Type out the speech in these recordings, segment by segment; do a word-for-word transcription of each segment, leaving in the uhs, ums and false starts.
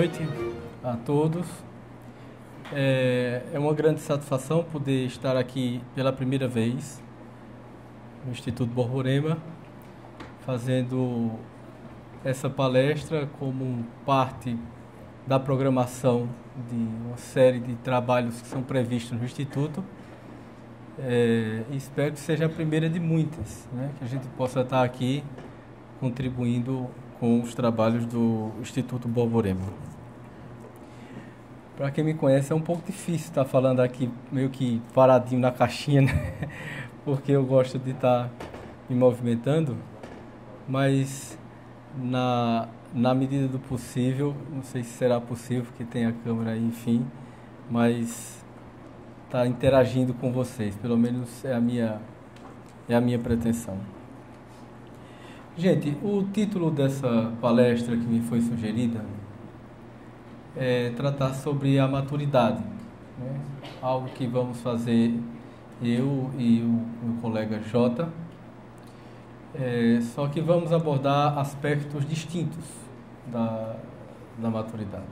noite a todos. É, é uma grande satisfação poder estar aqui pela primeira vez no Instituto Borborema, fazendo essa palestra como parte da programação de uma série de trabalhos que são previstos no Instituto. É, espero que seja a primeira de muitas, né? Que a gente possa estar aqui contribuindo com os trabalhos do Instituto Borborema. Para quem me conhece, é um pouco difícil estar falando aqui meio que paradinho na caixinha, né? Porque eu gosto de estar me movimentando, mas na, na medida do possível, não sei se será possível, porque tem a câmera aí, enfim, mas estar interagindo com vocês, pelo menos é a minha, é a minha pretensão. Gente, o título dessa palestra que me foi sugerida é tratar sobre a maturidade, né? Algo que vamos fazer eu e o meu colega Jota, é, só que vamos abordar aspectos distintos da, da maturidade.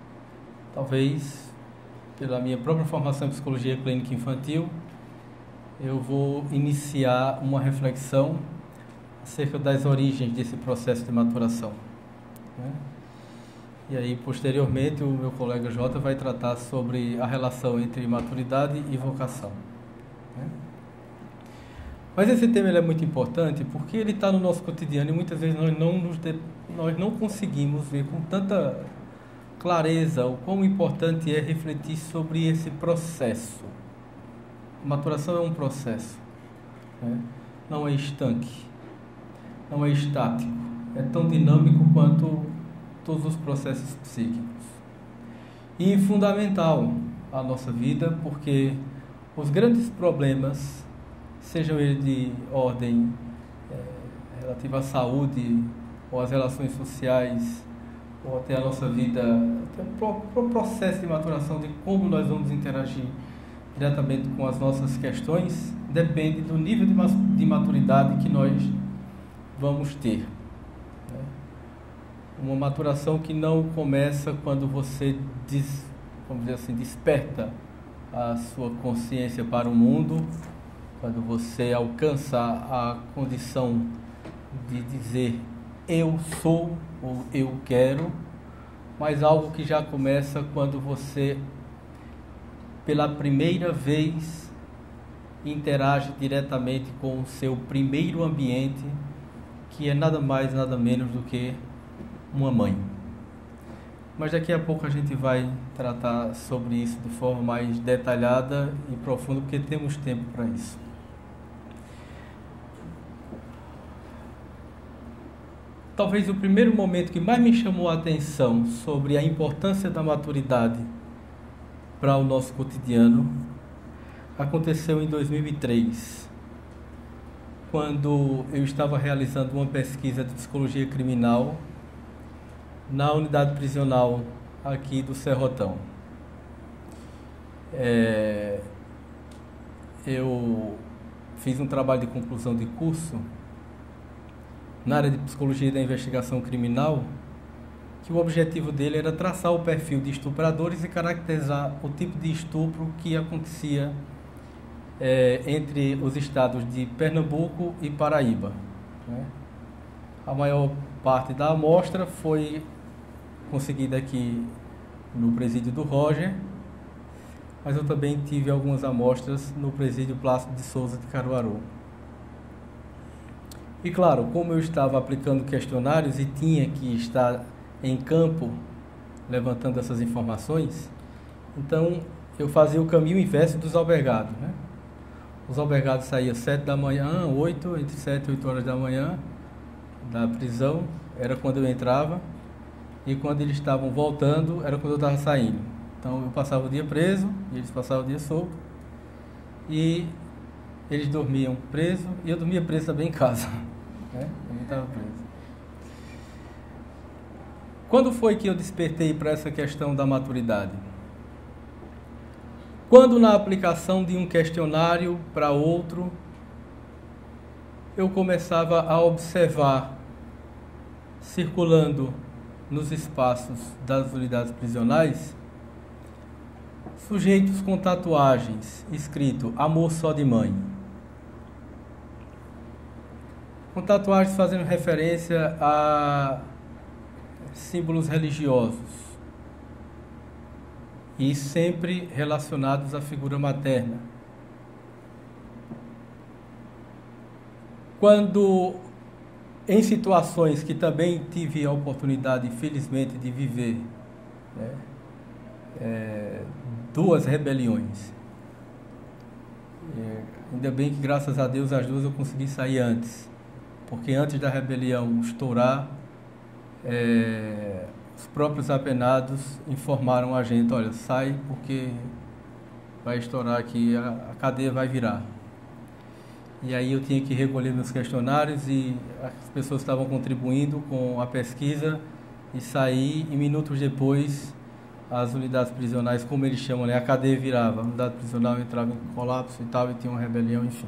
Talvez, pela minha própria formação em Psicologia Clínica Infantil, eu vou iniciar uma reflexão acerca das origens desse processo de maturação, né? E aí, posteriormente, o meu colega Jota vai tratar sobre a relação entre maturidade e vocação, né? Mas esse tema ele é muito importante porque ele está no nosso cotidiano e muitas vezes nós não, nos de... nós não conseguimos ver com tanta clareza o quão importante é refletir sobre esse processo. A maturação é um processo, né? Não é estanque, não é estático, é tão dinâmico quanto todos os processos psíquicos. E fundamental à nossa vida, porque os grandes problemas, sejam eles de ordem é, relativa à saúde, ou às relações sociais, ou até a nossa vida, até o próprio processo de maturação, de como nós vamos interagir diretamente com as nossas questões, depende do nível de maturidade que nós vamos ter, né? Uma maturação que não começa quando você, des, vamos dizer assim, desperta a sua consciência para o mundo, quando você alcança a condição de dizer eu sou ou eu quero, mas algo que já começa quando você, pela primeira vez, interage diretamente com o seu primeiro ambiente, que é nada mais, nada menos do que uma mãe. Mas daqui a pouco a gente vai tratar sobre isso de forma mais detalhada e profunda, porque temos tempo para isso. Talvez o primeiro momento que mais me chamou a atenção sobre a importância da maturidade para o nosso cotidiano aconteceu em dois mil e três, quando eu estava realizando uma pesquisa de psicologia criminal na unidade prisional aqui do Serrotão. É, eu fiz um trabalho de conclusão de curso na área de psicologia da investigação criminal, que o objetivo dele era traçar o perfil de estupradores e caracterizar o tipo de estupro que acontecia É, entre os estados de Pernambuco e Paraíba, né? A maior parte da amostra foi conseguida aqui no presídio do Roger, mas eu também tive algumas amostras no presídio Plácido de Souza de Caruaru. E claro, como eu estava aplicando questionários e tinha que estar em campo levantando essas informações, então eu fazia o caminho inverso dos albergados, né? Os albergados saíam sete da manhã, oito, entre sete e oito horas da manhã da prisão, era quando eu entrava, e quando eles estavam voltando, era quando eu estava saindo. Então eu passava o dia preso, e eles passavam o dia solto, e eles dormiam preso, e eu dormia preso também em casa, né? Eu não estava preso. Quando foi que eu despertei para essa questão da maturidade? Quando na aplicação de um questionário para outro, eu começava a observar circulando nos espaços das unidades prisionais sujeitos com tatuagens escrito amor só de mãe, com tatuagens fazendo referência a símbolos religiosos e sempre relacionados à figura materna. Quando, em situações que também tive a oportunidade, infelizmente, de viver, né, é, duas rebeliões, é, ainda bem que, graças a Deus, as duas eu consegui sair antes, porque antes da rebelião estourar, é, os próprios apenados informaram a gente: olha, sai porque vai estourar aqui, a, a cadeia vai virar. E aí eu tinha que recolher meus questionários e as pessoas estavam contribuindo com a pesquisa e saí, e minutos depois as unidades prisionais, como eles chamam, né, a cadeia virava, a unidade prisional entrava em colapso e tal, e tinha uma rebelião, enfim.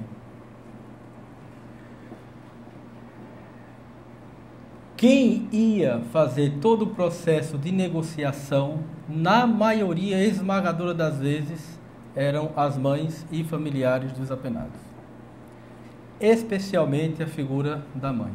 Quem ia fazer todo o processo de negociação, na maioria esmagadora das vezes, eram as mães e familiares dos apenados. Especialmente a figura da mãe.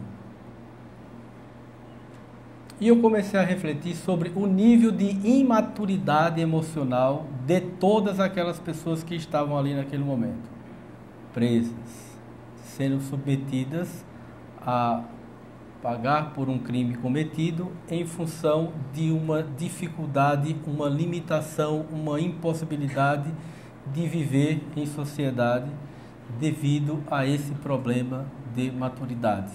E eu comecei a refletir sobre o nível de imaturidade emocional de todas aquelas pessoas que estavam ali naquele momento, presas, sendo submetidas a pagar por um crime cometido em função de uma dificuldade, uma limitação, uma impossibilidade de viver em sociedade devido a esse problema de maturidade.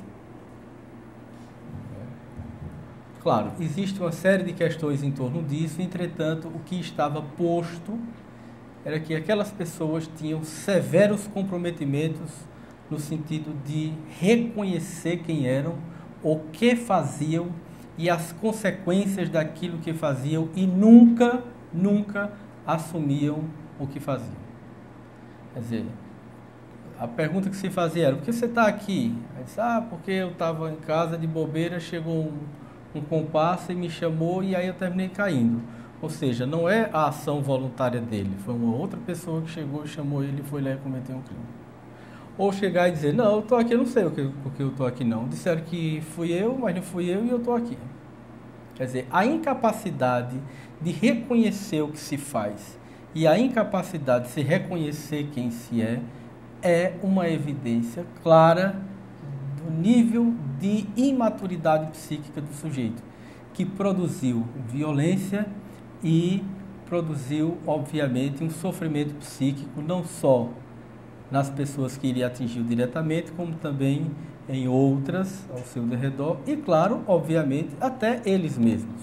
Claro, existe uma série de questões em torno disso, entretanto, o que estava posto era que aquelas pessoas tinham severos comprometimentos no sentido de reconhecer quem eram, o que faziam e as consequências daquilo que faziam, e nunca, nunca assumiam o que faziam. Quer dizer, a pergunta que se fazia era: por que você está aqui? Aí disse: ah, porque eu estava em casa de bobeira, chegou um, um comparsa e me chamou e aí eu terminei caindo. Ou seja, não é a ação voluntária dele, foi uma outra pessoa que chegou, chamou ele e foi lá e cometeu um crime. Ou chegar e dizer: não, eu estou aqui, eu não sei porque eu estou aqui não. Disseram que fui eu, mas não fui eu e eu estou aqui. Quer dizer, a incapacidade de reconhecer o que se faz e a incapacidade de se reconhecer quem se é, é uma evidência clara do nível de imaturidade psíquica do sujeito, que produziu violência e produziu, obviamente, um sofrimento psíquico, não só nas pessoas que ele atingiu diretamente, como também em outras ao seu redor e, claro, obviamente, até eles mesmos.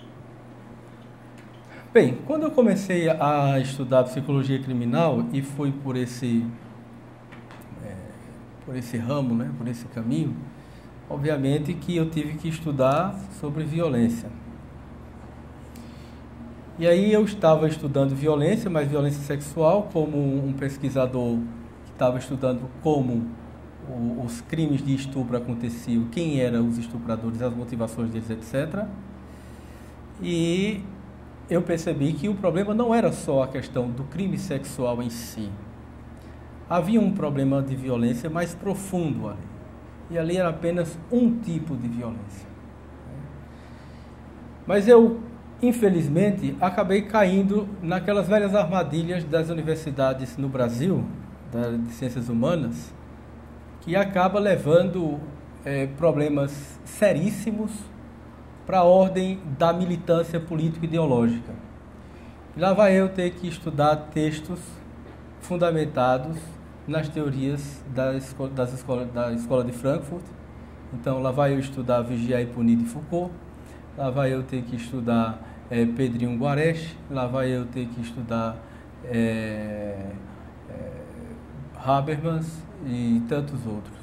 Bem, quando eu comecei a estudar psicologia criminal e fui por esse por esse ramo, né, por esse caminho, obviamente que eu tive que estudar sobre violência. E aí eu estava estudando violência, mas violência sexual, como um pesquisador que estava estudando como o, os crimes de estupro aconteciam, quem eram os estupradores, as motivações deles, etcétera. E eu percebi que o problema não era só a questão do crime sexual em si. Havia um problema de violência mais profundo ali. E ali era apenas um tipo de violência. Mas eu, infelizmente, acabei caindo naquelas velhas armadilhas das universidades no Brasil, de ciências humanas, que acaba levando é, problemas seríssimos para a ordem da militância político-ideológica. E lá vai eu ter que estudar textos fundamentados nas teorias da escola, das escola, da escola de Frankfurt. Então lá vai eu estudar Vigiar e Punir de Foucault, lá vai eu ter que estudar é, Pedrinho Guareschi, lá vai eu ter que estudar é, é, Habermas e tantos outros.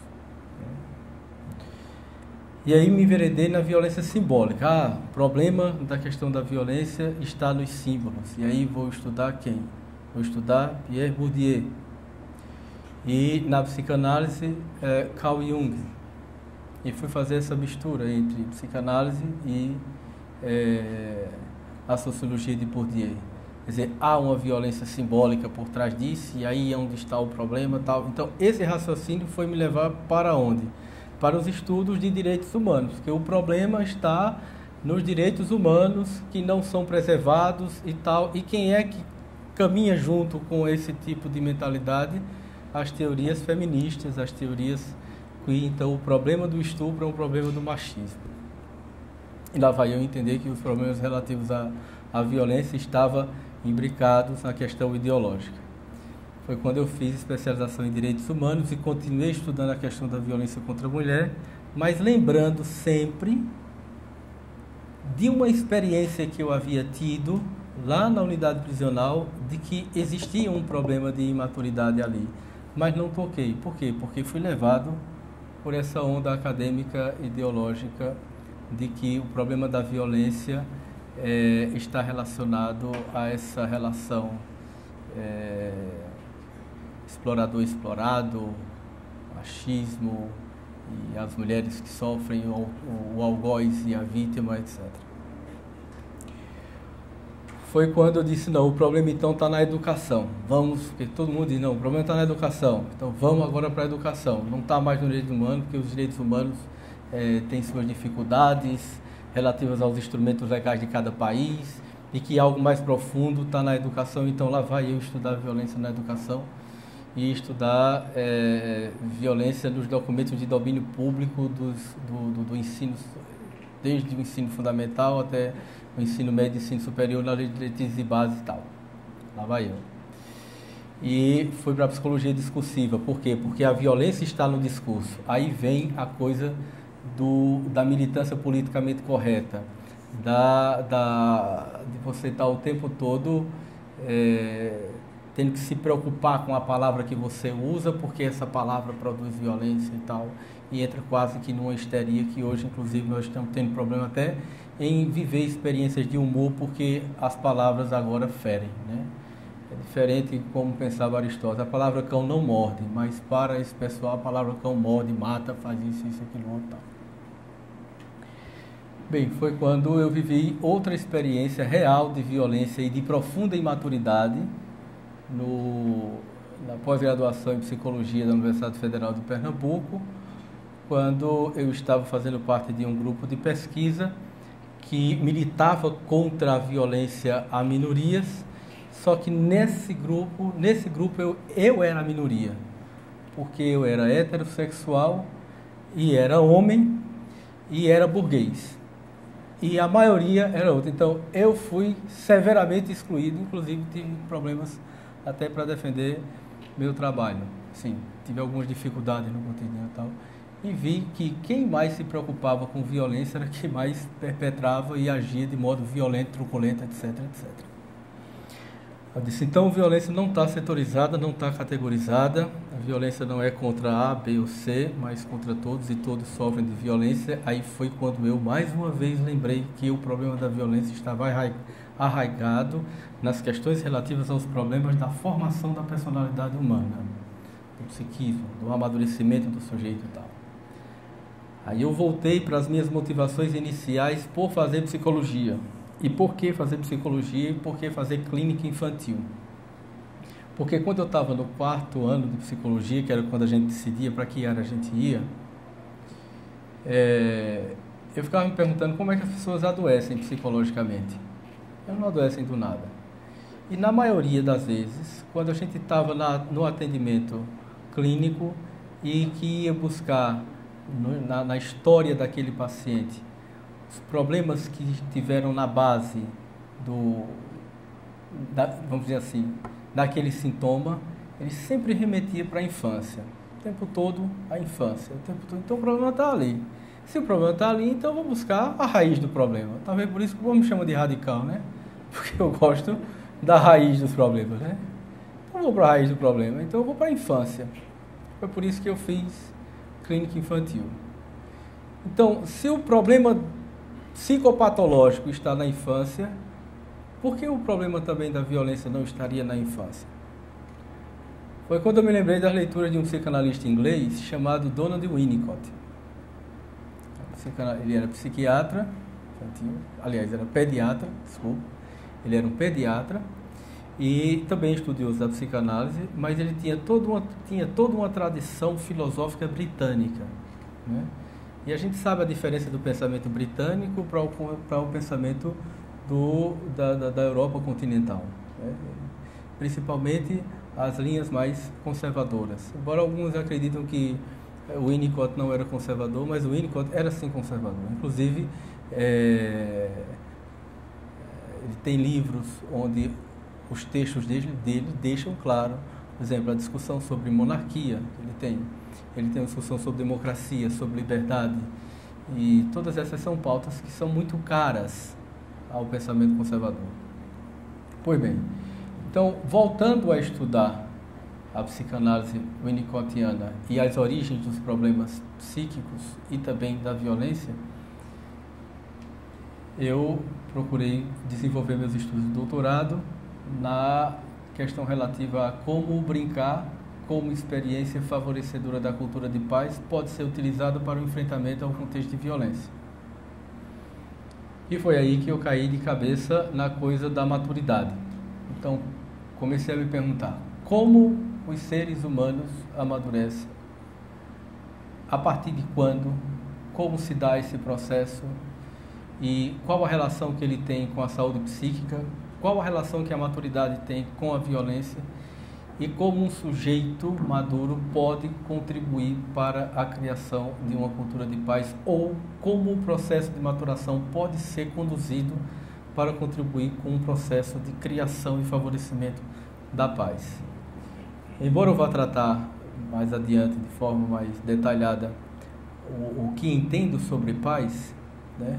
E aí me enveredei na violência simbólica. Ah, o problema da questão da violência está nos símbolos. E aí vou estudar quem? Vou estudar Pierre Bourdieu. E na psicanálise, é, Carl Jung. E fui fazer essa mistura entre psicanálise e é, a sociologia de Bourdieu. Quer dizer, há uma violência simbólica por trás disso, e aí é onde está o problema, tal. Então, esse raciocínio foi me levar para onde? Para os estudos de direitos humanos, porque o problema está nos direitos humanos que não são preservados e tal. E quem é que caminha junto com esse tipo de mentalidade? As teorias feministas, as teorias que, então, o problema do estupro é um problema do machismo. E lá vai eu entender que os problemas relativos à, à violência estavam imbricados na questão ideológica. Foi quando eu fiz especialização em direitos humanos e continuei estudando a questão da violência contra a mulher, mas lembrando sempre de uma experiência que eu havia tido lá na unidade prisional, de que existia um problema de imaturidade ali, mas não toquei. Por quê? Porque fui levado por essa onda acadêmica ideológica de que o problema da violência é, está relacionado a essa relação é, explorador-explorado, machismo, e as mulheres que sofrem, o, o algoz e a vítima, etcétera. Foi quando eu disse, não, o problema então está na educação. Vamos, porque todo mundo diz, não, o problema está na educação. Então vamos agora para a educação. Não está mais no direito humano, porque os direitos humanos é, têm suas dificuldades relativas aos instrumentos legais de cada país, e que algo mais profundo está na educação. Então lá vai eu estudar violência na educação e estudar é, violência nos documentos de domínio público dos, do, do, do ensino, desde o ensino fundamental até o ensino médio e ensino superior, na lei de diretrizes de base e tal. Lá vai eu. E fui para a psicologia discursiva. Por quê? Porque a violência está no discurso. Aí vem a coisa do, da militância politicamente correta, da, da, de você estar o tempo todo é, tendo que se preocupar com a palavra que você usa, porque essa palavra produz violência e tal, e entra quase que numa histeria que hoje, inclusive, nós estamos tendo problema até em viver experiências de humor, porque as palavras agora ferem, né? É diferente de como pensava Aristóteles. A palavra cão não morde, mas para esse pessoal a palavra cão morde, mata, faz isso, isso, aquilo, outro, tal. Bem, foi quando eu vivi outra experiência real de violência e de profunda imaturidade no, na pós-graduação em Psicologia da Universidade Federal de Pernambuco, quando eu estava fazendo parte de um grupo de pesquisa que militava contra a violência a minorias, só que nesse grupo, nesse grupo eu, eu era a minoria, porque eu era heterossexual e era homem e era burguês. E a maioria era outra. Então, eu fui severamente excluído, inclusive tive problemas até para defender meu trabalho. Sim, tive algumas dificuldades no cotidiano e tal. E vi que quem mais se preocupava com violência era quem mais perpetrava e agia de modo violento, truculento, etc, etcétera. Eu disse, então, a violência não está setorizada, não está categorizada. A violência não é contra A, B ou C, mas contra todos, e todos sofrem de violência. Aí foi quando eu, mais uma vez, lembrei que o problema da violência estava arraigado nas questões relativas aos problemas da formação da personalidade humana, do psiquismo, do amadurecimento do sujeito e tal. Aí eu voltei para as minhas motivações iniciais por fazer psicologia. E por que fazer psicologia e por que fazer clínica infantil? Porque quando eu estava no quarto ano de psicologia, que era quando a gente decidia para que área a gente ia, é, eu ficava me perguntando como é que as pessoas adoecem psicologicamente. Elas não adoecem do nada. E na maioria das vezes, quando a gente estava no atendimento clínico e que ia buscar no, na, na história daquele paciente os problemas que tiveram na base do, da, vamos dizer assim, daquele sintoma, ele sempre remetia para a infância. O tempo todo, a infância. O tempo todo. Então, o problema está ali. Se o problema está ali, então eu vou buscar a raiz do problema. Talvez por isso que o povo me chama de radical, né? Porque eu gosto da raiz dos problemas, né? Então, eu vou para a raiz do problema. Então, eu vou para a infância. Foi por isso que eu fiz clínica infantil. Então, se o problema psicopatológico está na infância, por que o problema também da violência não estaria na infância? Foi quando eu me lembrei das leituras de um psicanalista inglês chamado Donald Winnicott. Ele era psiquiatra, infantil, aliás, era pediatra, desculpa, ele era um pediatra e também estudioso da psicanálise, mas ele tinha toda uma, tinha toda uma tradição filosófica britânica, né? E a gente sabe a diferença do pensamento britânico para o, para o pensamento do, da, da, da Europa continental, né? Principalmente as linhas mais conservadoras. Embora alguns acreditam que o Winnicott não era conservador, mas o Winnicott era sim conservador. Inclusive, é, ele tem livros onde os textos dele, dele deixam claro, por exemplo, a discussão sobre monarquia, ele tem, ele tem uma discussão sobre democracia, sobre liberdade, e todas essas são pautas que são muito caras ao pensamento conservador. Pois bem, então, voltando a estudar a psicanálise winnicottiana e as origens dos problemas psíquicos e também da violência, eu procurei desenvolver meus estudos de doutorado na questão relativa a como brincar como experiência favorecedora da cultura de paz pode ser utilizada para o enfrentamento ao contexto de violência. E foi aí que eu caí de cabeça na coisa da maturidade. Então, comecei a me perguntar como os seres humanos amadurecem, a partir de quando, como se dá esse processo e qual a relação que ele tem com a saúde psíquica, qual a relação que a maturidade tem com a violência e como um sujeito maduro pode contribuir para a criação de uma cultura de paz ou como o processo de maturação pode ser conduzido para contribuir com um processo de criação e favorecimento da paz. Embora eu vá tratar mais adiante, de forma mais detalhada, o, o que entendo sobre paz, né?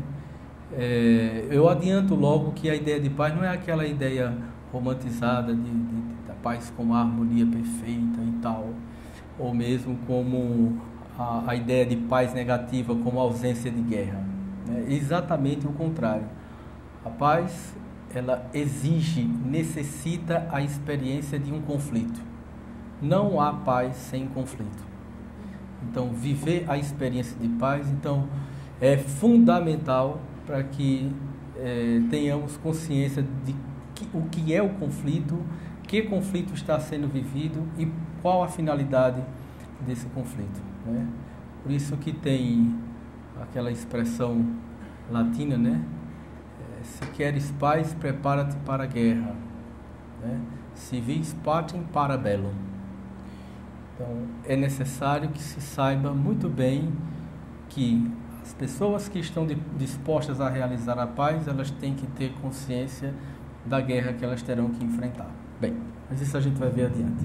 É, eu adianto logo que a ideia de paz não é aquela ideia romantizada de, de, da paz como a harmonia perfeita e tal, ou mesmo como a, a ideia de paz negativa como a ausência de guerra, né? Exatamente o contrário. A paz, ela exige, necessita a experiência de um conflito. Não há paz sem conflito. Então, viver a experiência de paz, então, é fundamental para que é, tenhamos consciência de que, o que é o conflito, que conflito está sendo vivido e qual a finalidade desse conflito, né? Por isso que tem aquela expressão latina, né? Se queres paz, prepara-te para a guerra, né? Si vis pacem para bellum. Então, é necessário que se saiba muito bem que as pessoas que estão dispostas a realizar a paz, elas têm que ter consciência da guerra que elas terão que enfrentar. Bem, mas isso a gente vai ver adiante.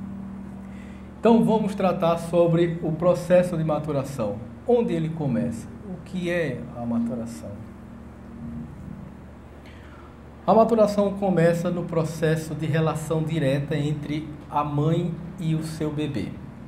Então, vamos tratar sobre o processo de maturação. Onde ele começa? O que é a maturação? A maturação começa no processo de relação direta entre a mãe e o seu bebê,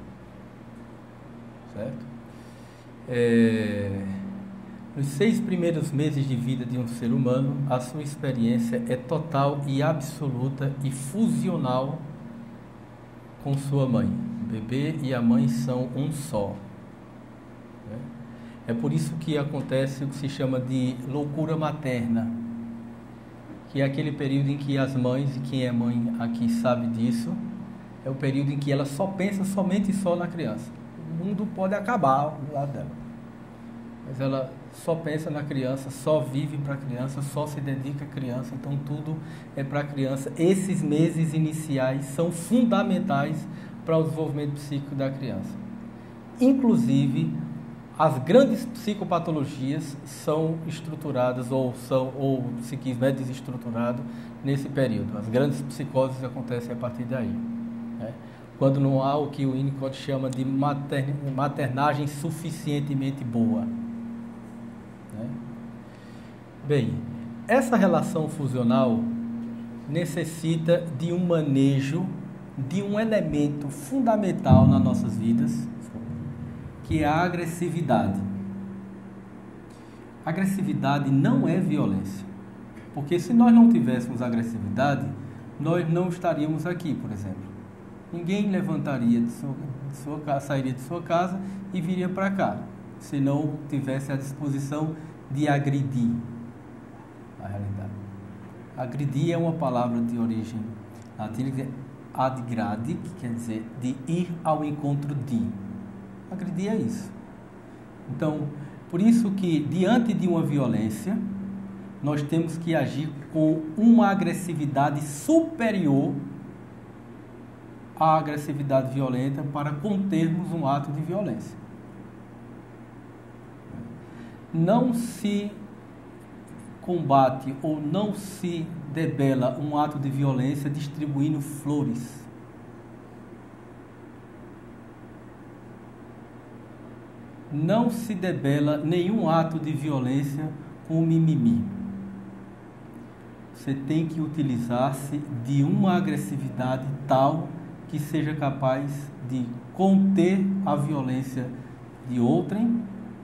certo? É... Nos seis primeiros meses de vida de um ser humano, a sua experiência é total e absoluta e fusional com sua mãe. O bebê e a mãe são um só, né? É por isso que acontece o que se chama de loucura materna, que é aquele período em que as mães, e quem é mãe aqui sabe disso, é o período em que ela só pensa somente e só na criança. O mundo pode acabar do lado dela, mas ela só pensa na criança, só vive para a criança, só se dedica à criança, então tudo é para a criança. Esses meses iniciais são fundamentais para o desenvolvimento psíquico da criança. Inclusive, as grandes psicopatologias são estruturadas ou são ou o psiquismo é desestruturado nesse período. As grandes psicoses acontecem a partir daí, né? Quando não há o que o Winnicott chama de mater, maternagem suficientemente boa, né? Bem, essa relação fusional necessita de um manejo de um elemento fundamental nas nossas vidas, que é a agressividade. Agressividade não é violência, porque se nós não tivéssemos agressividade, nós não estaríamos aqui, por exemplo. Ninguém levantaria de sua, de sua casa, sairia de sua casa e viria para cá, se não tivesse a disposição de agredir, a realidade. Agredir é uma palavra de origem latina, que é adgrade, que quer dizer de ir ao encontro de. Agredir é isso. Então, por isso que, diante de uma violência, nós temos que agir com uma agressividade superior à agressividade violenta para contermos um ato de violência. Não se combate ou não se debela um ato de violência distribuindo flores. Não se debela nenhum ato de violência com mimimi. Você tem que utilizar-se de uma agressividade tal que seja capaz de conter a violência de outrem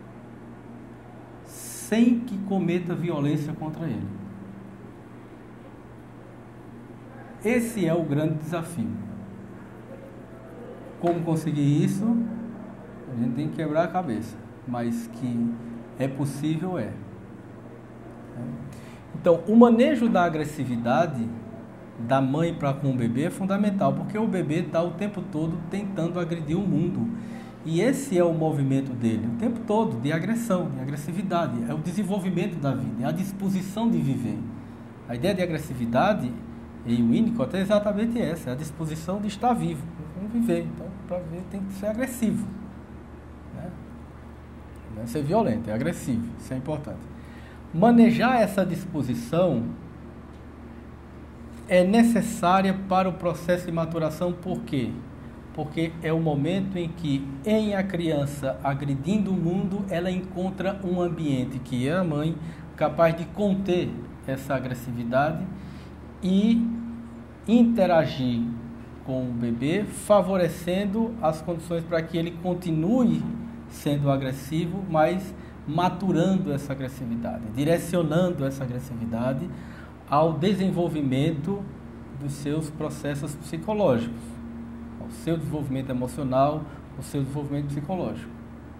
sem que cometa violência contra ele. Esse é o grande desafio. Como conseguir isso? A gente tem que quebrar a cabeça, mas que é possível, é. Então, o manejo da agressividade da mãe para com o bebê é fundamental, porque o bebê está o tempo todo tentando agredir o mundo. E esse é o movimento dele, o tempo todo, de agressão, de agressividade. É o desenvolvimento da vida, é a disposição de viver. A ideia de agressividade em Winnicott é exatamente essa, é a disposição de estar vivo, vamos viver. Então, para viver tem que ser agressivo. Né? Não é ser violento, é agressivo, isso é importante. Manejar essa disposição é necessária para o processo de maturação, por quê? Porque é o momento em que, em a criança agredindo o mundo, ela encontra um ambiente, que é a mãe, capaz de conter essa agressividade e interagir com o bebê, favorecendo as condições para que ele continue sendo agressivo, mas maturando essa agressividade, direcionando essa agressividade ao desenvolvimento dos seus processos psicológicos, ao seu desenvolvimento emocional, ao seu desenvolvimento psicológico.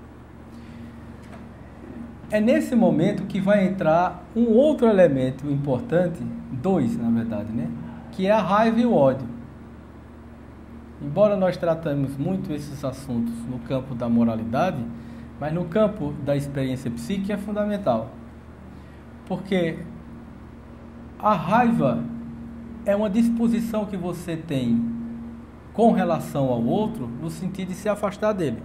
É nesse momento que vai entrar um outro elemento importante, dois na verdade, né? Que é a raiva e o ódio. Embora nós tratamos muito esses assuntos no campo da moralidade, mas no campo da experiência psíquica é fundamental. Porque a raiva é uma disposição que você tem com relação ao outro no sentido de se afastar dele.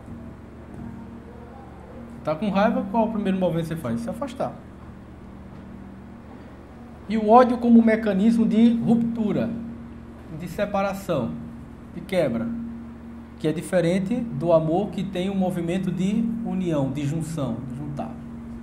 Está com raiva, qual é o primeiro movimento que você faz? Se afastar. E o ódio como mecanismo de ruptura, de separação, de quebra, que é diferente do amor, que tem um movimento de união, de junção, de juntar.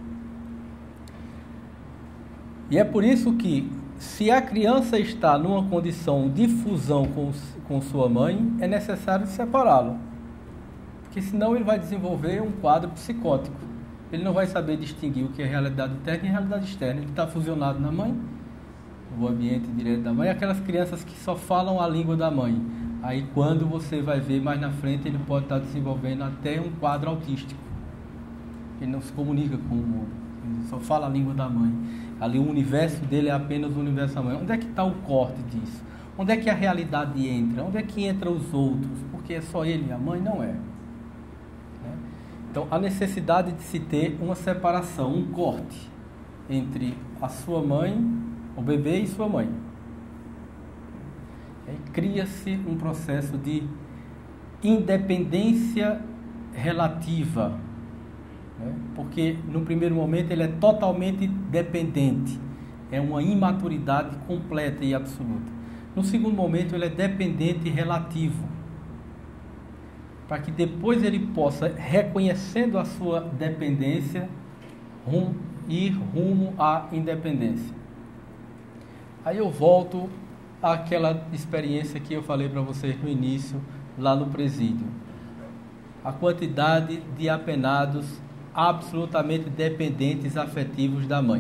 E é por isso que, se a criança está numa condição de fusão com, com sua mãe, é necessário separá-lo. Porque senão ele vai desenvolver um quadro psicótico. Ele não vai saber distinguir o que é realidade interna e realidade externa. Ele está fusionado na mãe, no ambiente direto da mãe, aquelas crianças que só falam a língua da mãe. Aí quando você vai ver mais na frente, ele pode estar desenvolvendo até um quadro autístico. Ele não se comunica com o mundo, ele só fala a língua da mãe. Ali o universo dele é apenas o universo da mãe. Onde é que está o corte disso? Onde é que a realidade entra? Onde é que entram os outros? Porque é só ele e a mãe? Não é. Então, a necessidade de se ter uma separação, um corte entre a sua mãe, o bebê e sua mãe. Aí cria-se um processo de independência relativa, né? Porque no primeiro momento ele é totalmente dependente, é uma imaturidade completa e absoluta. No segundo momento ele é dependente relativo, para que depois ele possa, reconhecendo a sua dependência, rum, ir rumo à independência. Aí eu volto àquela experiência que eu falei para vocês no início, lá no presídio. A quantidade de apenados absolutamente dependentes afetivos da mãe,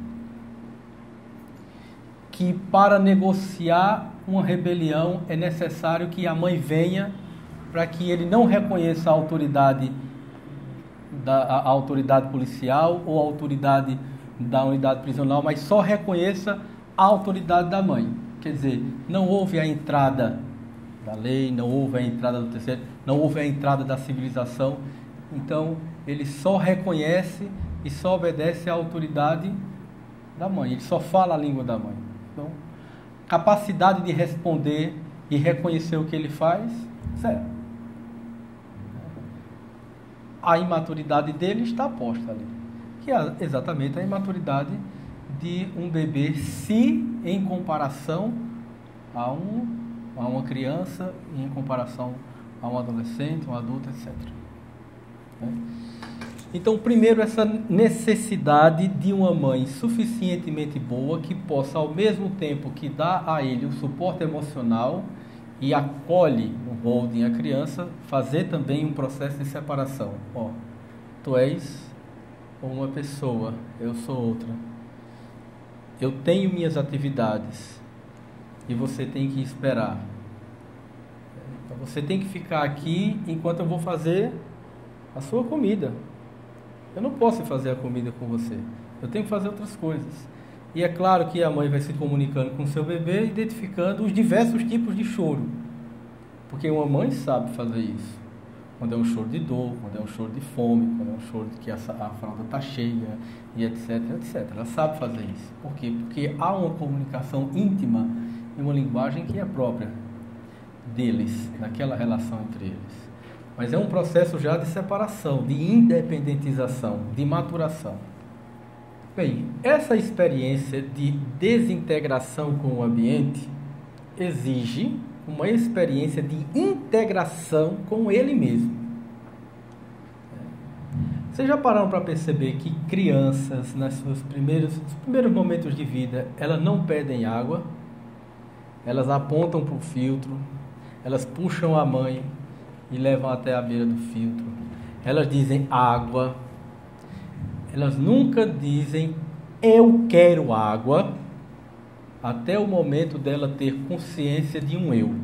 que para negociar uma rebelião é necessário que a mãe venha, para que ele não reconheça a autoridade, da, a autoridade policial ou a autoridade da unidade prisional, mas só reconheça a autoridade da mãe. Quer dizer, não houve a entrada da lei, não houve a entrada do terceiro, não houve a entrada da civilização. Então, ele só reconhece e só obedece à autoridade da mãe. Ele só fala a língua da mãe. Então, capacidade de responder e reconhecer o que ele faz, zero. A imaturidade dele está posta ali, que é exatamente a imaturidade de um bebê, se em comparação a, um, a uma criança, em comparação a um adolescente, um adulto, etcétera. Então, primeiro, essa necessidade de uma mãe suficientemente boa que possa, ao mesmo tempo que dá a ele o suporte emocional e acolhe no holding a criança, fazer também um processo de separação. Ó, tu és uma pessoa, eu sou outra. Eu tenho minhas atividades e você tem que esperar. Então, você tem que ficar aqui enquanto eu vou fazer a sua comida. Eu não posso fazer a comida com você. Eu tenho que fazer outras coisas. E é claro que a mãe vai se comunicando com o seu bebê, identificando os diversos tipos de choro. Porque uma mãe sabe fazer isso. Quando é um choro de dor, quando é um choro de fome, quando é um choro de que a, a fralda está cheia, e etc, etcétera. Ela sabe fazer isso. Por quê? Porque há uma comunicação íntima e uma linguagem que é própria deles, daquela relação entre eles. Mas é um processo já de separação, de independentização, de maturação. Bem, essa experiência de desintegração com o ambiente exige uma experiência de integração com ele mesmo. Vocês já pararam para perceber que crianças, nas suas primeiros, nos primeiros momentos de vida, elas não pedem água, elas apontam para o filtro, elas puxam a mãe e levam até a beira do filtro. Elas dizem água. Elas nunca dizem eu quero água, até o momento dela ter consciência de um eu.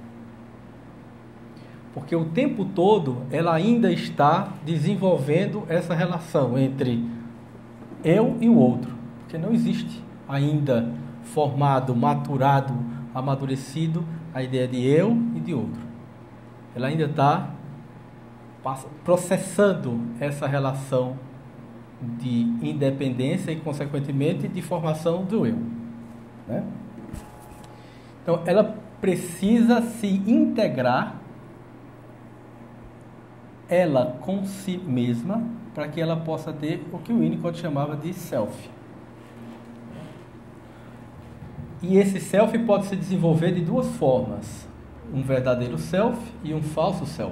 Porque o tempo todo ela ainda está desenvolvendo essa relação entre eu e o outro. Porque não existe ainda formado, maturado, amadurecido a ideia de eu e de outro. Ela ainda está processando essa relação de independência e, consequentemente, de formação do eu. Né? Então, ela precisa se integrar, ela com si mesma, para que ela possa ter o que o Winnicott chamava de self. E esse self pode se desenvolver de duas formas. Um verdadeiro self e um falso self.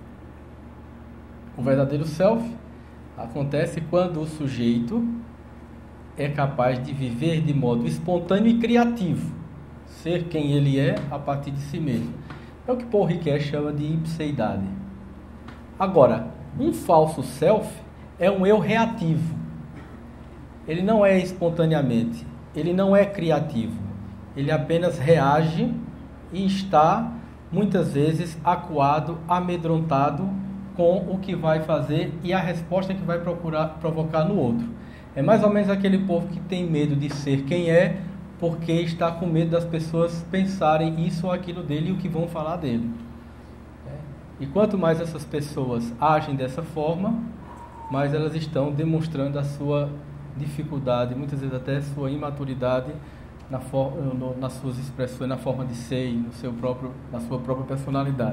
O verdadeiro self acontece quando o sujeito é capaz de viver de modo espontâneo e criativo, ser quem ele é a partir de si mesmo. É o que Paul Ricoeur chama de ipseidade. Agora, um falso self é um eu reativo. Ele não é espontaneamente, ele não é criativo, ele apenas reage e está muitas vezes acuado, amedrontado com o que vai fazer e a resposta que vai procurar provocar no outro. É mais ou menos aquele povo que tem medo de ser quem é, porque está com medo das pessoas pensarem isso ou aquilo dele e o que vão falar dele. E quanto mais essas pessoas agem dessa forma, mais elas estão demonstrando a sua dificuldade, muitas vezes até a sua imaturidade na for, no, nas suas expressões, na forma de ser e no seu próprio, na sua própria personalidade.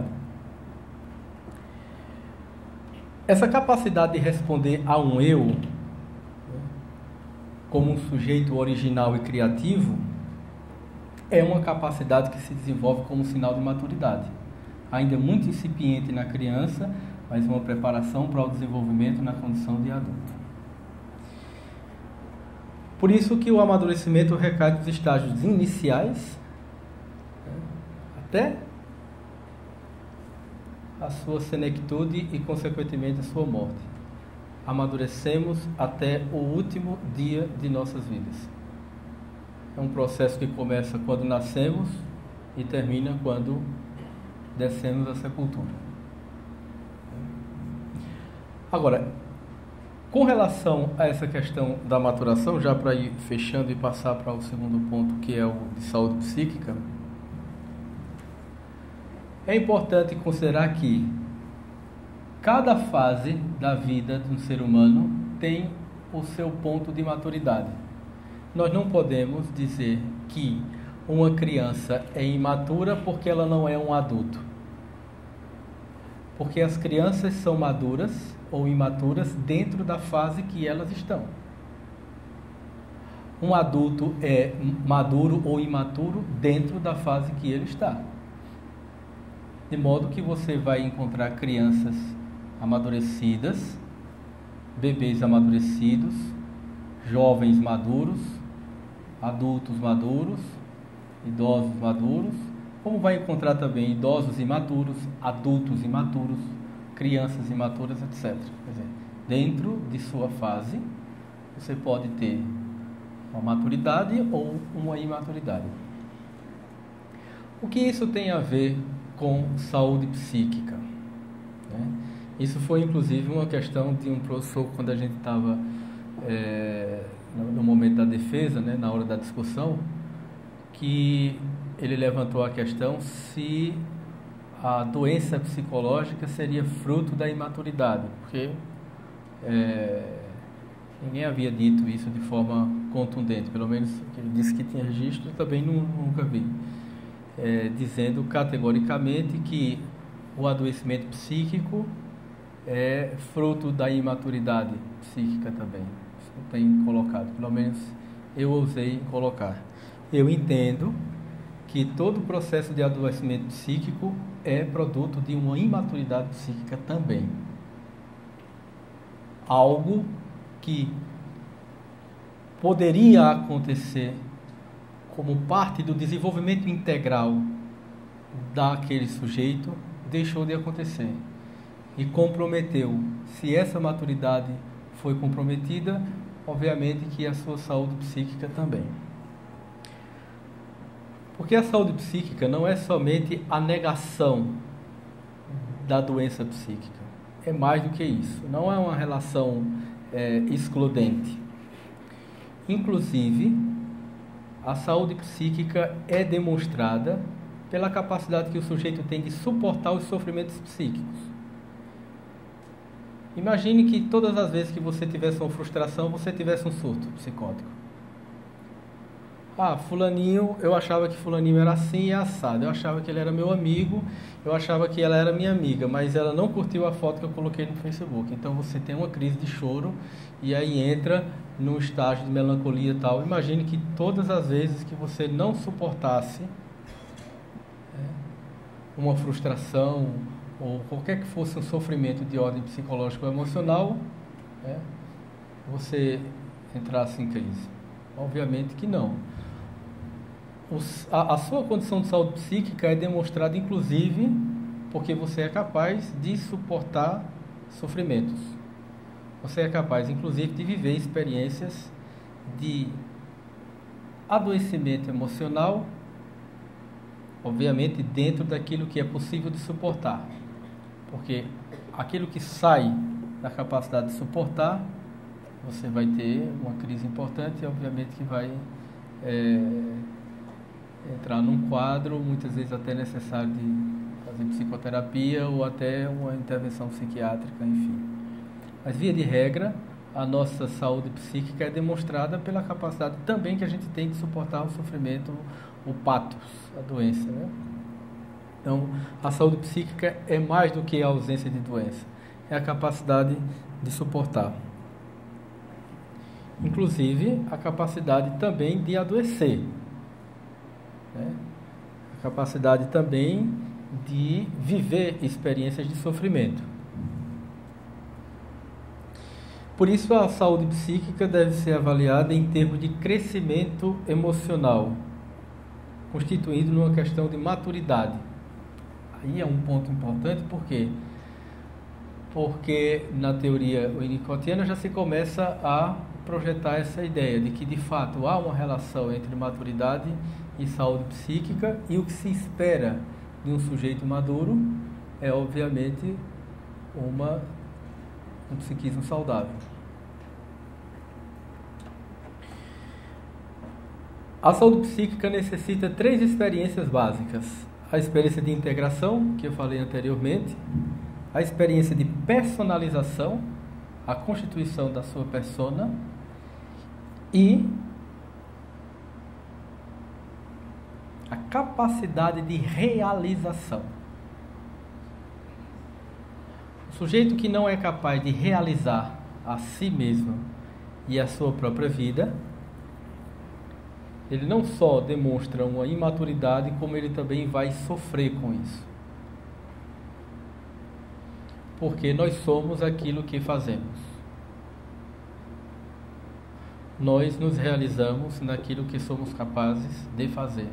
Essa capacidade de responder a um eu, como um sujeito original e criativo, é uma capacidade que se desenvolve como sinal de maturidade. Ainda muito incipiente na criança, mas uma preparação para o desenvolvimento na condição de adulto. Por isso que o amadurecimento recai dos estágios iniciais até a sua senectude e, consequentemente, a sua morte. Amadurecemos até o último dia de nossas vidas. É um processo que começa quando nascemos e termina quando descemos à sepultura. Agora, Com relação a essa questão da maturação, já para ir fechando e passar para o segundo ponto, que é o de saúde psíquica, é importante considerar que cada fase da vida de um ser humano tem o seu ponto de maturidade. Nós não podemos dizer que uma criança é imatura porque ela não é um adulto. Porque as crianças são maduras ou imaturas dentro da fase que elas estão. Um adulto é maduro ou imaturo dentro da fase que ele está. De modo que você vai encontrar crianças amadurecidas, bebês amadurecidos, jovens maduros, adultos maduros, idosos maduros, como vai encontrar também idosos imaturos, adultos imaturos, crianças imaturas, etcétera. Quer dizer, dentro de sua fase, você pode ter uma maturidade ou uma imaturidade. O que isso tem a ver com saúde psíquica? Né? Isso foi inclusive uma questão de um professor quando a gente estava é, no momento da defesa, né, na hora da discussão, que ele levantou a questão se a doença psicológica seria fruto da imaturidade, porque é, ninguém havia dito isso de forma contundente, pelo menos ele disse que tinha registro, também não, nunca vi, é, dizendo categoricamente que o adoecimento psíquico é fruto da imaturidade psíquica também. Isso não tem colocado, pelo menos eu ousei colocar. Eu entendo que todo o processo de adoecimento psíquico é produto de uma imaturidade psíquica também. Algo que poderia acontecer como parte do desenvolvimento integral daquele sujeito, deixou de acontecer e comprometeu. Se essa maturidade foi comprometida, obviamente que a sua saúde psíquica também. Porque a saúde psíquica não é somente a negação da doença psíquica. É mais do que isso. Não é uma relação é, excludente. Inclusive, a saúde psíquica é demonstrada pela capacidade que o sujeito tem de suportar os sofrimentos psíquicos. Imagine que todas as vezes que você tivesse uma frustração, você tivesse um surto psicótico. Ah, fulaninho, eu achava que fulaninho era assim e assado, eu achava que ele era meu amigo, eu achava que ela era minha amiga, mas ela não curtiu a foto que eu coloquei no Facebook. Então você tem uma crise de choro e aí entra num estágio de melancolia e tal. Imagine que todas as vezes que você não suportasse uma frustração ou qualquer que fosse um sofrimento de ordem psicológica ou emocional, né, você entrasse em crise. Obviamente que não. Os, a, a sua condição de saúde psíquica é demonstrada, inclusive, porque você é capaz de suportar sofrimentos. Você é capaz, inclusive, de viver experiências de adoecimento emocional, obviamente, dentro daquilo que é possível de suportar. Porque aquilo que sai da capacidade de suportar, você vai ter uma crise importante e, obviamente, que vai é, entrar num quadro, muitas vezes até necessário de fazer psicoterapia ou até uma intervenção psiquiátrica, enfim. Mas, via de regra, a nossa saúde psíquica é demonstrada pela capacidade também que a gente tem de suportar o sofrimento, o pathos, a doença, né? Então, a saúde psíquica é mais do que a ausência de doença, é a capacidade de suportar. Inclusive, a capacidade também de adoecer, né? A capacidade também de viver experiências de sofrimento. Por isso, a saúde psíquica deve ser avaliada em termos de crescimento emocional, constituído numa questão de maturidade. Aí é um ponto importante, por quê? Porque na teoria winnicottiana já se começa a projetar essa ideia de que, de fato, há uma relação entre maturidade e saúde psíquica, e o que se espera de um sujeito maduro é, obviamente, uma, um psiquismo saudável. A saúde psíquica necessita três experiências básicas. A experiência de integração, que eu falei anteriormente, a experiência de personalização, a constituição da sua persona, e a capacidade de realização. O sujeito que não é capaz de realizar a si mesmo e a sua própria vida, ele não só demonstra uma imaturidade, como ele também vai sofrer com isso. Porque nós somos aquilo que fazemos. Nós nos realizamos naquilo que somos capazes de fazer.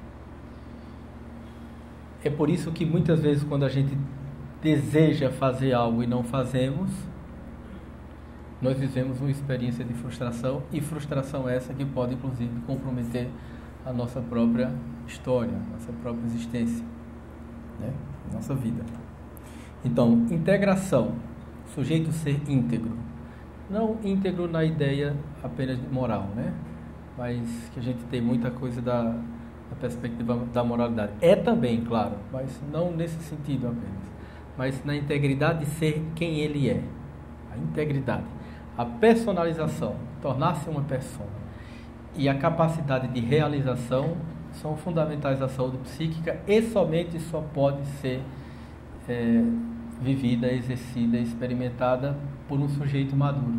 É por isso que muitas vezes quando a gente deseja fazer algo e não fazemos, nós vivemos uma experiência de frustração, e frustração essa que pode inclusive comprometer a nossa própria história, a nossa própria existência, né? Nossa vida. Então, integração, sujeito ser íntegro. Não íntegro na ideia apenas de moral, né? Mas que a gente tem muita coisa da, da perspectiva da moralidade. É também, claro, mas não nesse sentido apenas. Mas na integridade de ser quem ele é. A integridade. A personalização, tornar-se uma persona, e a capacidade de realização são fundamentais da saúde psíquica, e somente só pode ser é, vivida, exercida, experimentada por um sujeito maduro.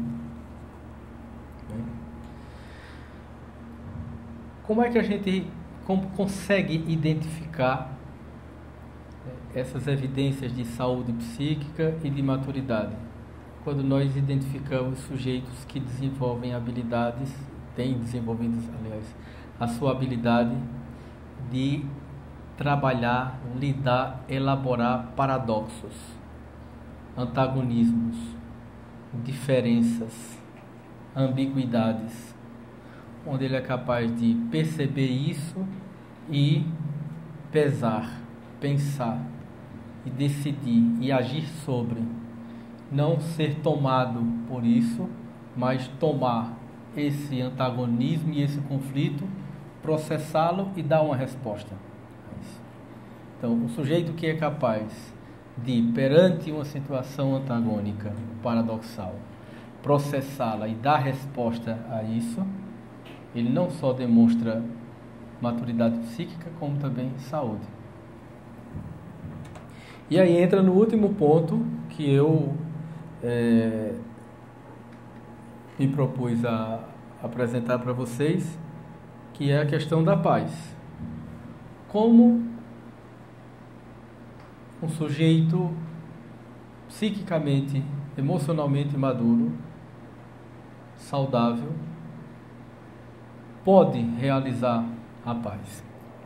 Como é que a gente consegue identificar essas evidências de saúde psíquica e de maturidade? Quando nós identificamos sujeitos que desenvolvem habilidades, têm desenvolvido, aliás, a sua habilidade de trabalhar, lidar, elaborar paradoxos, antagonismos, diferenças, ambiguidades, onde ele é capaz de perceber isso e pesar, pensar e decidir e agir sobre. Não ser tomado por isso, mas tomar esse antagonismo e esse conflito, processá-lo e dar uma resposta. Então, o sujeito que é capaz de, perante uma situação antagônica, paradoxal, processá-la e dar resposta a isso, ele não só demonstra maturidade psíquica, como também saúde. E aí entra no último ponto que eu É, me propus a apresentar para vocês, que é a questão da paz. Como um sujeito psiquicamente, emocionalmente maduro, saudável, pode realizar a paz.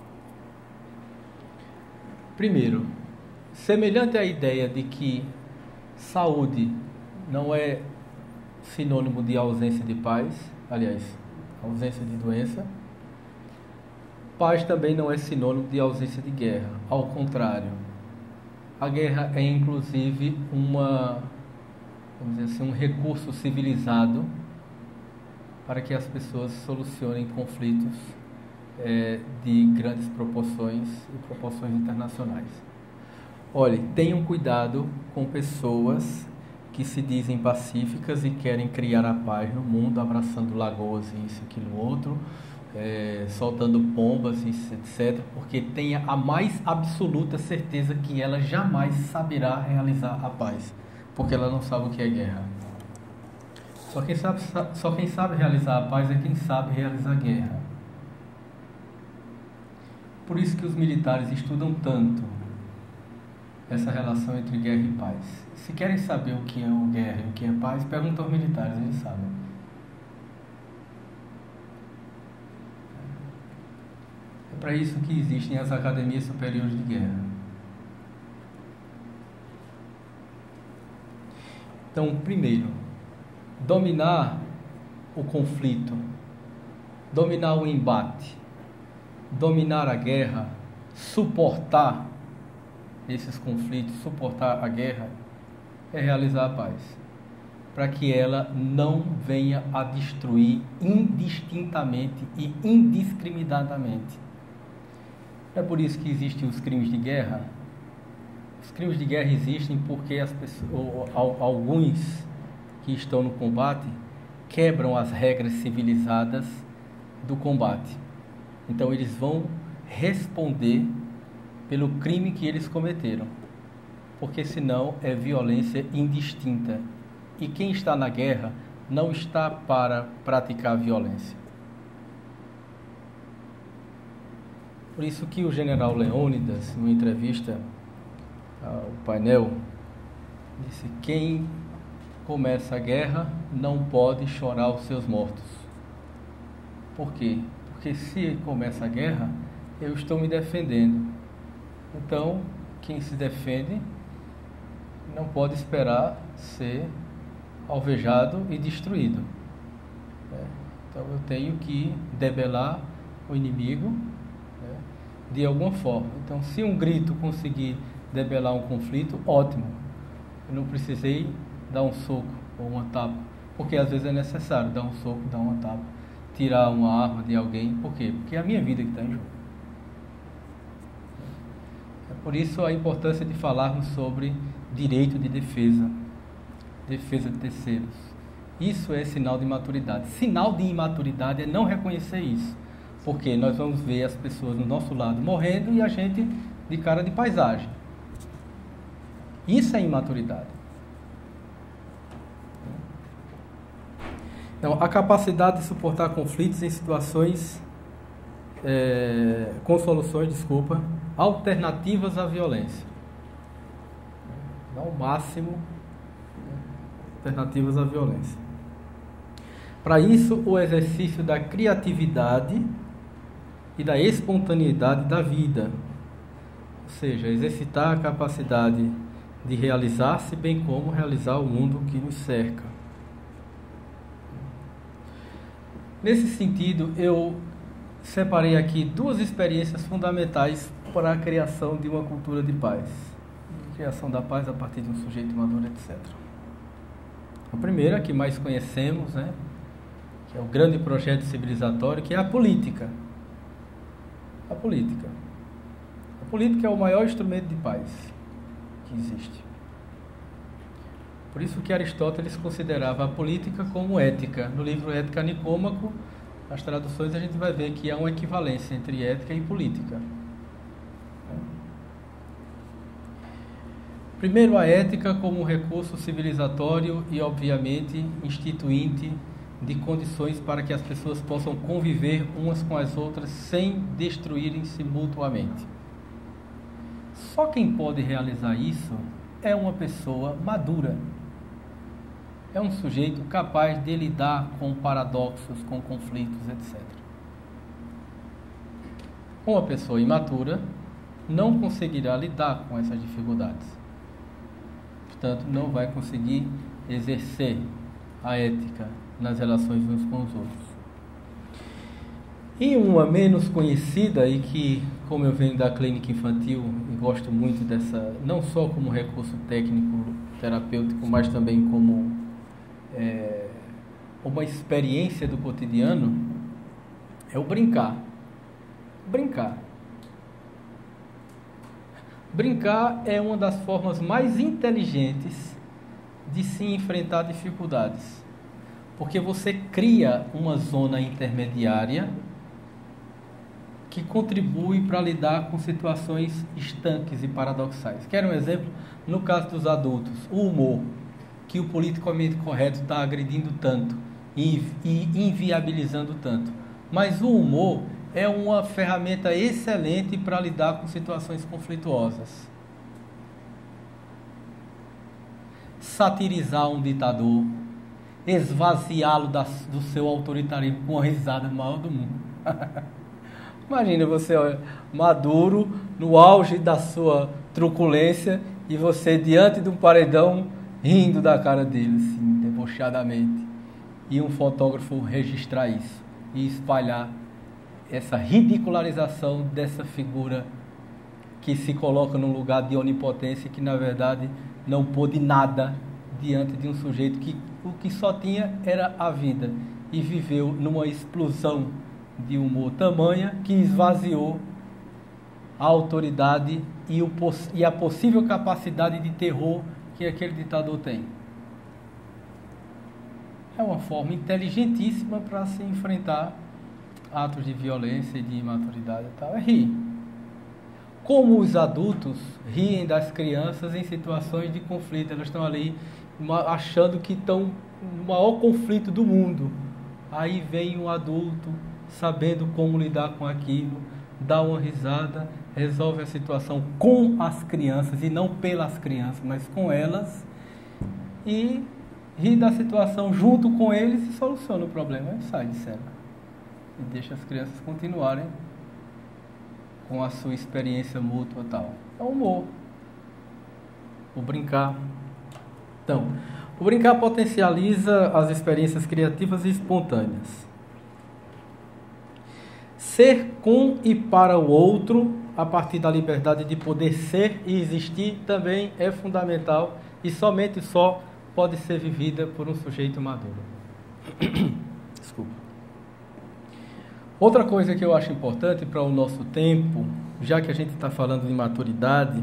Primeiro, semelhante à ideia de que saúde não é sinônimo de ausência de paz, aliás, ausência de doença. Paz também não é sinônimo de ausência de guerra, ao contrário. A guerra é inclusive uma, vamos dizer assim, um recurso civilizado para que as pessoas solucionem conflitos é, de grandes proporções e proporções internacionais. Olhe, tenham cuidado com pessoas que se dizem pacíficas e querem criar a paz no mundo, abraçando lagoas e isso, aquilo, outro, é, soltando pombas, etcétera, porque tenha a mais absoluta certeza que ela jamais saberá realizar a paz, porque ela não sabe o que é guerra. Só quem sabe, só quem sabe realizar a paz é quem sabe realizar a guerra. Por isso que os militares estudam tanto essa relação entre guerra e paz. Se querem saber o que é o guerra e o que é paz, perguntam aos militares, eles sabem. É para isso que existem as academias superiores de guerra. Então, primeiro, dominar o conflito, dominar o embate, dominar a guerra, suportar esses conflitos, suportar a guerra, é realizar a paz. para que ela não venha a destruir indistintamente e indiscriminadamente. É por isso que existem os crimes de guerra. Os crimes de guerra existem porque as pessoas, ou, ou, alguns que estão no combate quebram as regras civilizadas do combate. Então eles vão responder pelo crime que eles cometeram, porque senão é violência indistinta. E quem está na guerra não está para praticar violência. Por isso que o general Leônidas, numa entrevista ao painel, disse: quem começa a guerra não pode chorar os seus mortos. Por quê? Porque se começa a guerra, eu estou me defendendo. Então, quem se defende não pode esperar ser alvejado e destruído. Então, eu tenho que debelar o inimigo, né, de alguma forma. Então, se um grito conseguir debelar um conflito, ótimo. Eu não precisei dar um soco ou uma tapa, porque às vezes é necessário dar um soco, dar uma tapa, tirar uma arma de alguém. Por quê? Porque é a minha vida que está em jogo. É por isso a importância de falarmos sobre direito de defesa, defesa de terceiros. Isso é sinal de imaturidade. Sinal de imaturidade é não reconhecer isso, porque nós vamos ver as pessoas do nosso lado morrendo e a gente de cara de paisagem. Isso é imaturidade. Então, a capacidade de suportar conflitos em situações é, com soluções, desculpa, alternativas à violência. Ao máximo, alternativas à violência. Para isso, o exercício da criatividade e da espontaneidade da vida, ou seja, exercitar a capacidade de realizar-se, bem como realizar o mundo que nos cerca. Nesse sentido, eu separei aqui duas experiências fundamentais para a criação de uma cultura de paz. A criação da paz a partir de um sujeito maduro, etcétera. A primeira, que mais conhecemos, né, que é o grande projeto civilizatório, que é a política. A política. A política é o maior instrumento de paz que existe. Por isso que Aristóteles considerava a política como ética. No livro Ética Nicômaco, nas traduções a gente vai ver que há uma equivalência entre ética e política. Primeiro, a ética como um recurso civilizatório e, obviamente, instituinte de condições para que as pessoas possam conviver umas com as outras sem destruírem-se mutuamente. Só quem pode realizar isso é uma pessoa madura. É um sujeito capaz de lidar com paradoxos, com conflitos, etcétera. Uma pessoa imatura não conseguirá lidar com essas dificuldades. Portanto, não vai conseguir exercer a ética nas relações uns com os outros. E uma menos conhecida, e que, como eu venho da clínica infantil e gosto muito dessa, não só como recurso técnico terapêutico, mas também como é, uma experiência do cotidiano, é o brincar. Brincar. Brincar é uma das formas mais inteligentes de se enfrentar dificuldades, porque você cria uma zona intermediária que contribui para lidar com situações estanques e paradoxais. Quero um exemplo? No caso dos adultos, o humor, que o politicamente correto está agredindo tanto e, e inviabilizando tanto. Mas o humor é uma ferramenta excelente para lidar com situações conflituosas. Satirizar um ditador, esvaziá-lo da, do seu autoritarismo com uma risada maior do mundo. Imagina você, olha, Maduro, no auge da sua truculência, e você diante de um paredão rindo da cara dele, assim, debochadamente. E um fotógrafo registrar isso e espalhar essa ridicularização dessa figura que se coloca num lugar de onipotência, que na verdade não pôde nada diante de um sujeito que o que só tinha era a vida e viveu numa explosão de humor tamanha que esvaziou a autoridade e, o, e a possível capacidade de terror que aquele ditador tem. É uma forma inteligentíssima para se enfrentar atos de violência e de imaturidade e tal, é rir. Como os adultos riem das crianças em situações de conflito, elas estão ali achando que estão no maior conflito do mundo. Aí vem um adulto sabendo como lidar com aquilo, dá uma risada, resolve a situação com as crianças, e não pelas crianças, mas com elas, e ri da situação junto com eles e soluciona o problema, e sai de cena. E deixa as crianças continuarem com a sua experiência mútua e tal. É o humor. O brincar. Então, o brincar potencializa as experiências criativas e espontâneas. Ser com e para o outro, a partir da liberdade de poder ser e existir, também é fundamental e somente só pode ser vivida por um sujeito maduro. Desculpa. Outra coisa que eu acho importante para o nosso tempo, já que a gente está falando de maturidade,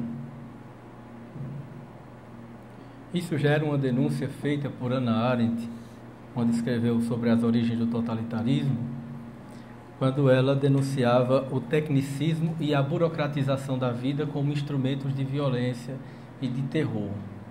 isso gera uma denúncia feita por Hannah Arendt, quando escreveu sobre as origens do totalitarismo, quando ela denunciava o tecnicismo e a burocratização da vida como instrumentos de violência e de terror.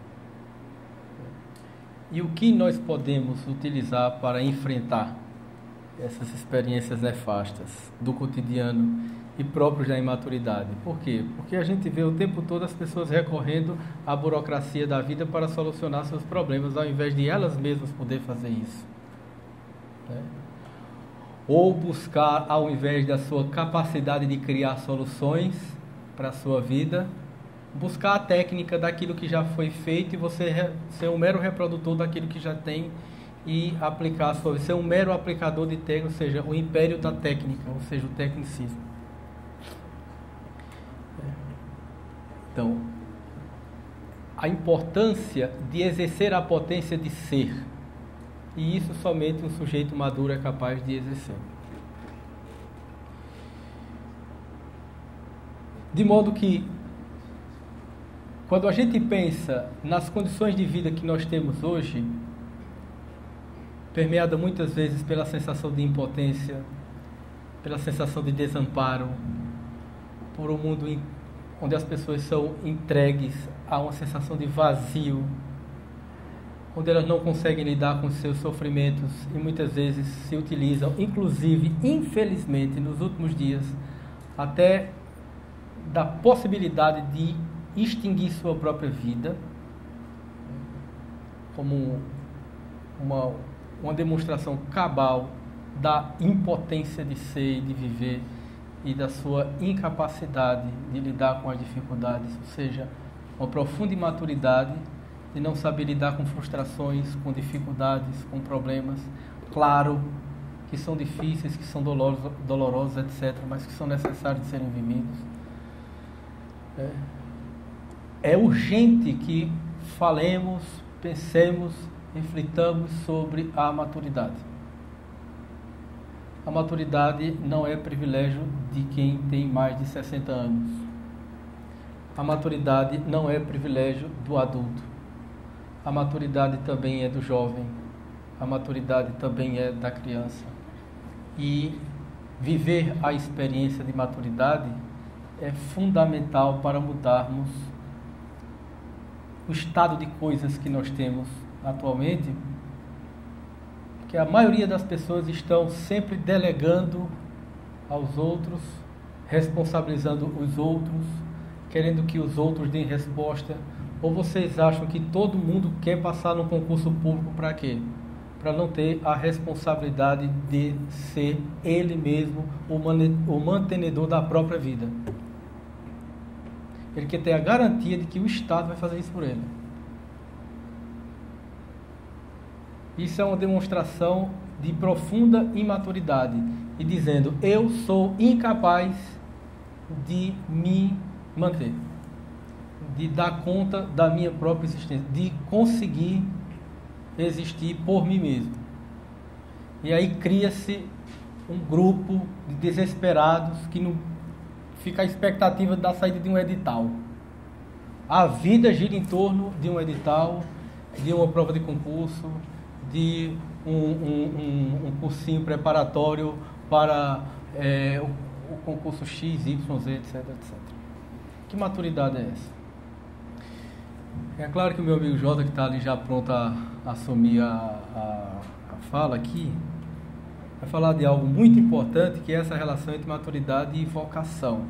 E o que nós podemos utilizar para enfrentar essas experiências nefastas do cotidiano e próprios da imaturidade? Por quê? Porque a gente vê o tempo todo as pessoas recorrendo à burocracia da vida para solucionar seus problemas, ao invés de elas mesmas poder fazer isso, né? Ou buscar, ao invés da sua capacidade de criar soluções para a sua vida, buscar a técnica daquilo que já foi feito e você ser um mero reprodutor daquilo que já tem e aplicar a sua vida, ser um mero aplicador de técnica, ou seja, o império da técnica, ou seja, o tecnicismo. Então, a importância de exercer a potência de ser, e isso somente um sujeito maduro é capaz de exercer. De modo que, quando a gente pensa nas condições de vida que nós temos hoje, permeada muitas vezes pela sensação de impotência, pela sensação de desamparo, por um mundo onde as pessoas são entregues a uma sensação de vazio, onde elas não conseguem lidar com seus sofrimentos e muitas vezes se utilizam, inclusive, infelizmente, nos últimos dias, até da possibilidade de extinguir sua própria vida, como uma, uma demonstração cabal da impotência de ser e de viver e da sua incapacidade de lidar com as dificuldades, ou seja, uma profunda imaturidade de não saber lidar com frustrações, com dificuldades, com problemas, claro, que são difíceis, que são dolorosos, dolorosos, etcétera, mas que são necessários de serem vividos. É, é urgente que falemos, pensemos, reflitamos sobre a maturidade. A maturidade não é privilégio de quem tem mais de sessenta anos. A maturidade não é privilégio do adulto. A maturidade também é do jovem. A maturidade também é da criança. E viver a experiência de maturidade é fundamental para mudarmos o estado de coisas que nós temos atualmente, porque a maioria das pessoas estão sempre delegando aos outros, responsabilizando os outros, querendo que os outros deem resposta. Ou vocês acham que todo mundo quer passar no concurso público para quê? Para não ter a responsabilidade de ser ele mesmo o mantenedor da própria vida. Ele quer ter a garantia de que o Estado vai fazer isso por ele. Isso é uma demonstração de profunda imaturidade e dizendo, eu sou incapaz de me manter, de dar conta da minha própria existência, de conseguir existir por mim mesmo. E aí cria-se um grupo de desesperados que não fica a expectativa da saída de um edital. A vida gira em torno de um edital, de uma prova de concurso, de um, um, um, um cursinho preparatório para é, o, o concurso X, Y, Z, etc, etcétera. Que maturidade é essa? É claro que o meu amigo Jota, que está ali já pronto a, a assumir a, a, a fala aqui, vai falar de algo muito importante, que é essa relação entre maturidade e vocação.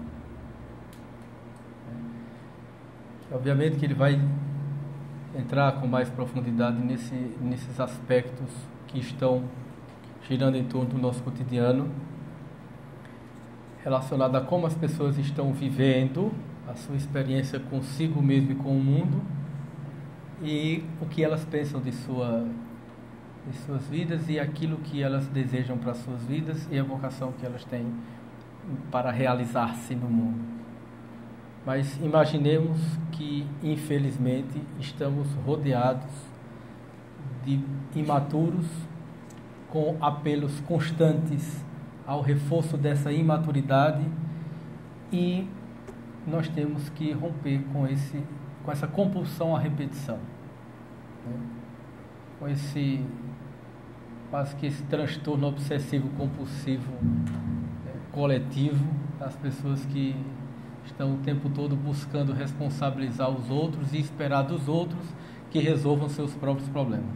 Obviamente que ele vai entrar com mais profundidade nesse, nesses aspectos que estão girando em torno do nosso cotidiano, relacionado a como as pessoas estão vivendo a sua experiência consigo mesmo e com o mundo, e o que elas pensam de, sua, de suas vidas e aquilo que elas desejam para suas vidas e a vocação que elas têm para realizar-se no mundo. Mas imaginemos que, infelizmente, estamos rodeados de imaturos com apelos constantes ao reforço dessa imaturidade, e nós temos que romper com, esse, com essa compulsão à repetição, né? Com esse, quase que esse transtorno obsessivo compulsivo, né, coletivo, das pessoas que estão o tempo todo buscando responsabilizar os outros e esperar dos outros que resolvam seus próprios problemas.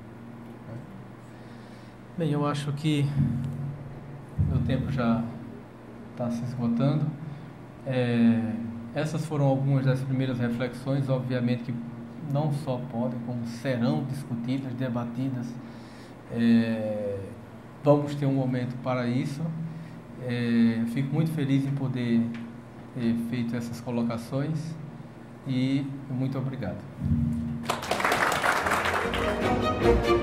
Bem, eu acho que meu tempo já está se esgotando. É, essas foram algumas das primeiras reflexões, obviamente que não só podem, como serão discutidas, debatidas. É, vamos ter um momento para isso. É, fico muito feliz em poder ter feito essas colocações e muito obrigado.